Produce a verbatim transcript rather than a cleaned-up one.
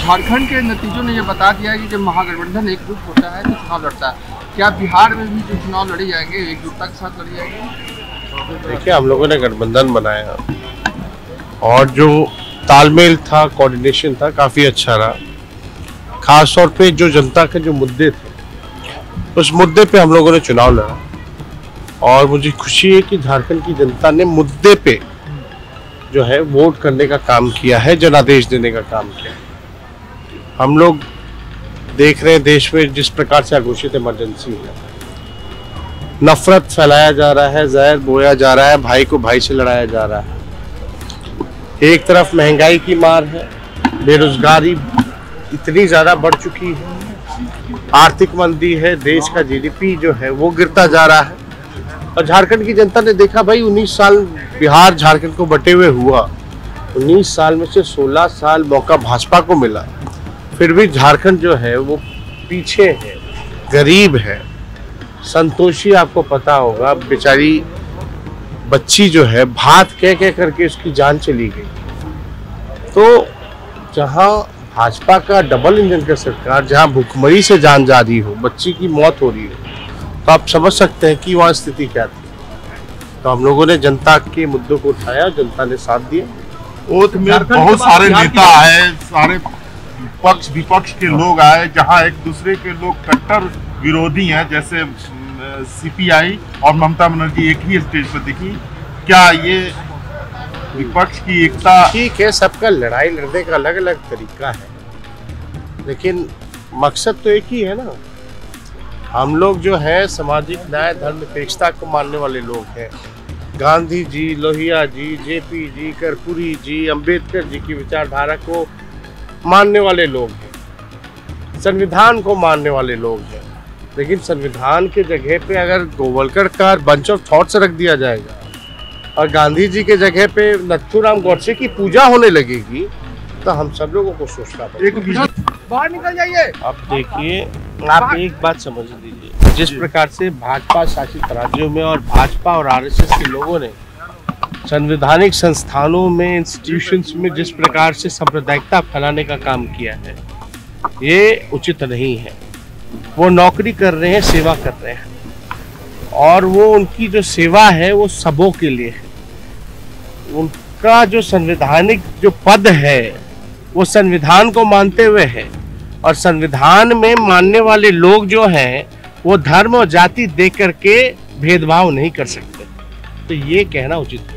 झारखंड के नतीजों ने ये बता दिया है कि जब महागठबंधन एकजुट होता है तो चुनाव लड़ता है। क्या बिहार में भी जो चुनाव लड़े जाएंगे एकजुटता के साथ लड़े जाएंगे? देखिए, हम लोगों ने गठबंधन बनाया और जो तालमेल था, कोऑर्डिनेशन था, काफ़ी अच्छा रहा। खास तौर पे जो जनता के जो मुद्दे थे, उस मुद्दे पे हम लोगों ने चुनाव लड़ा और मुझे खुशी है कि झारखंड की जनता ने मुद्दे पे जो है वोट करने का काम किया है, जनादेश देने का काम किया है। हम लोग देख रहे हैं देश में जिस प्रकार से घोषित इमरजेंसी है, नफरत फैलाया जा रहा है, जहर बोया जा रहा है, भाई को भाई से लड़ाया जा रहा है। एक तरफ महंगाई की मार है, बेरोजगारी इतनी ज्यादा बढ़ चुकी है, आर्थिक मंदी है, देश का जीडीपी जो है वो गिरता जा रहा है। और झारखंड की जनता ने देखा भाई उन्नीस साल बिहार झारखंड को बटे हुए हुआ, उन्नीस साल में से सोलह साल मौका भाजपा को मिला, फिर भी झारखंड जो है वो पीछे है, गरीब है। संतोषी आपको पता होगा, बेचारी बच्ची जो है भात कह कह करके उसकी जान चली गई। तो जहां भाजपा का डबल इंजन का सरकार, जहां भूखमरी से जान जा रही हो, बच्ची की मौत हो रही हो, तो आप समझ सकते हैं कि वहाँ स्थिति क्या थी। तो हम लोगों ने जनता के मुद्दों को उठाया, जनता ने साथ दिया। ओथ में बहुत सारे नेता आए, सारे पक्ष विपक्ष के लोग आए, जहां एक दूसरे के लोग कट्टर विरोधी हैं, जैसे सीपीआई और ममता बनर्जी एक ही स्टेज पर दिखी। क्या ये विपक्ष की एकता? ठीक है, सबका लड़ाई लड़ने का अलग अलग तरीका है, लेकिन मकसद तो एक ही है ना। हम लोग जो है सामाजिक न्याय, धर्म निरपेक्षता को मानने वाले लोग हैं। गांधी जी, लोहिया जी, जेपी जी, कर्पूरी जी, अंबेडकर जी की विचारधारा को मानने वाले लोग हैं, संविधान को मानने वाले लोग हैं। लेकिन संविधान के जगह पे अगर गोवलकर का बंच ऑफ थॉट्स रख दिया जाएगा और गांधी जी के जगह पे नथुराम गोडसे की पूजा होने लगेगी, तो हम सब लोगों को सोचना पड़ेगा। बाहर निकल जाइए। अब देखिए, आप एक बात समझ लीजिए, जिस प्रकार से भाजपा शासित राज्यों में और भाजपा और आरएसएस के लोगों ने संवैधानिक संस्थानों में, इंस्टीट्यूशंस में जिस प्रकार से सांप्रदायिकता फैलाने का काम किया है, ये उचित नहीं है। वो नौकरी कर रहे हैं, सेवा कर रहे हैं, और वो उनकी जो सेवा है वो सबों के लिए है। उनका जो संवैधानिक जो पद है वो संविधान को मानते हुए है, और संविधान में मानने वाले लोग जो हैं वो धर्म और जाति देख करके भेदभाव नहीं कर सकते। तो ये कहना उचित है।